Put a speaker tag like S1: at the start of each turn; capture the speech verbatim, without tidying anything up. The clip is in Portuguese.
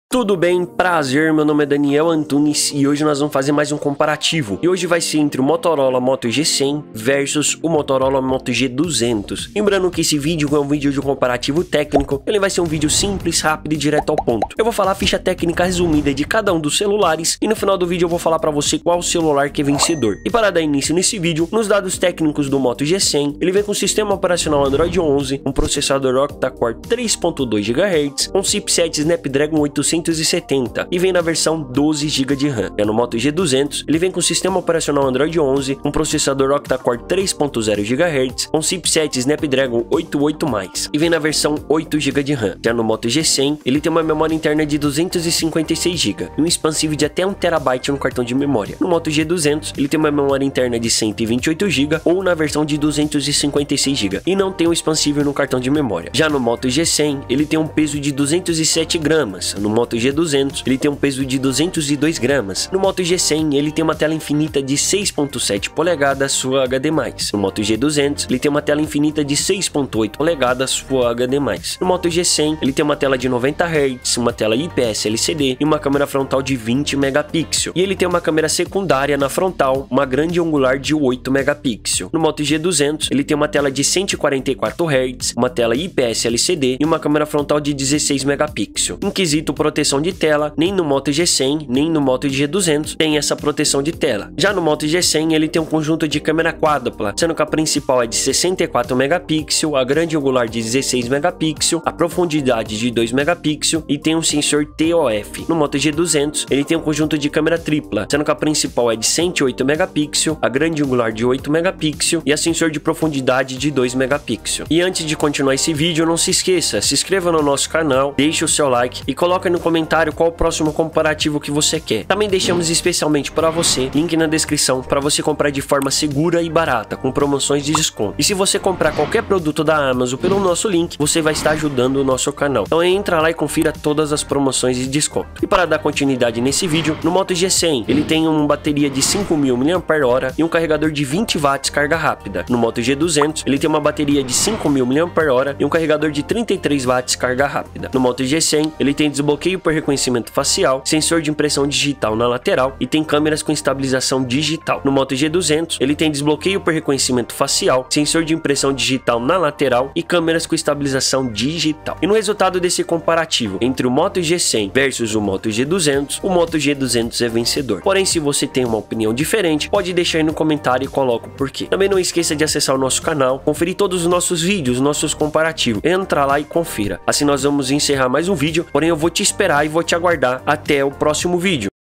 S1: Tudo bem? Prazer, meu nome é Daniel Antunes e hoje nós vamos fazer mais um comparativo. E hoje vai ser entre o Motorola Moto G cem versus o Motorola Moto G duzentos. Lembrando que esse vídeo é um vídeo de comparativo técnico, ele vai ser um vídeo simples, rápido e direto ao ponto. Eu vou falar a ficha técnica resumida de cada um dos celulares e no final do vídeo eu vou falar para você qual celular que é vencedor. E para dar início nesse vídeo, nos dados técnicos do Moto G cem, ele vem com sistema operacional Android onze, um processador octa-core três ponto dois gigahertz, um chipset Snapdragon oitocentos e setenta e vem na versão doze gigas de RAM. Já no Moto G duzentos, ele vem com sistema operacional Android onze, um processador octa-core três ponto zero gigahertz, um chipset Snapdragon oitenta e oito mais e vem na versão oito gigas de RAM. Já no Moto G cem, ele tem uma memória interna de duzentos e cinquenta e seis gigas e um expansível de até um terabyte no cartão de memória. No Moto G duzentos, ele tem uma memória interna de cento e vinte e oito gigas ou na versão de duzentos e cinquenta e seis gigas e não tem um expansível no cartão de memória. Já no Moto G cem, ele tem um peso de duzentos e sete gramas. No Moto G duzentos, ele tem um peso de duzentos e dois gramas. No Moto G cem, ele tem uma tela infinita de seis ponto sete polegadas Full H D mais. No Moto G duzentos, ele tem uma tela infinita de seis ponto oito polegadas Full H D mais. No Moto G cem, ele tem uma tela de noventa hertz, uma tela I P S L C D e uma câmera frontal de vinte megapixels. E ele tem uma câmera secundária na frontal, uma grande angular de oito megapixels. No Moto G duzentos, ele tem uma tela de cento e quarenta e quatro hertz, uma tela I P S L C D e uma câmera frontal de dezesseis megapixels. Em quesito proteção de tela, nem no Moto G cem, nem no Moto G duzentos tem essa proteção de tela. Já no Moto G cem, ele tem um conjunto de câmera quádrupla, sendo que a principal é de sessenta e quatro megapixels, a grande angular de dezesseis megapixels, a profundidade de dois megapixels e tem um sensor T O F. No Moto G duzentos, ele tem um conjunto de câmera tripla, sendo que a principal é de cento e oito megapixels, a grande angular de oito megapixels e a sensor de profundidade de dois megapixels. E antes de continuar esse vídeo, não se esqueça, se inscreva no nosso canal, deixe o seu like e coloque no comentário qual o próximo comparativo que você quer. Também deixamos especialmente para você, link na descrição, para você comprar de forma segura e barata, com promoções de desconto. E se você comprar qualquer produto da Amazon pelo nosso link, você vai estar ajudando o nosso canal. Então entra lá e confira todas as promoções de desconto. E para dar continuidade nesse vídeo, no Moto G cem, ele tem uma bateria de cinco mil miliampères-hora e um carregador de vinte watts carga rápida. No Moto G duzentos, ele tem uma bateria de cinco mil miliampères-hora e um carregador de trinta e três watts carga rápida. No Moto G cem, ele tem desbloqueio por reconhecimento facial, sensor de impressão digital na lateral e tem câmeras com estabilização digital. No Moto G duzentos, ele tem desbloqueio por reconhecimento facial, sensor de impressão digital na lateral e câmeras com estabilização digital. E no resultado desse comparativo entre o Moto G cem versus o Moto G duzentos, o Moto G duzentos é vencedor. Porém, se você tem uma opinião diferente, pode deixar aí no comentário e coloca o porquê. Também não esqueça de acessar o nosso canal, conferir todos os nossos vídeos, nossos comparativos. Entra lá e confira. Assim nós vamos encerrar mais um vídeo, porém eu vou te esperar e vou te aguardar até o próximo vídeo.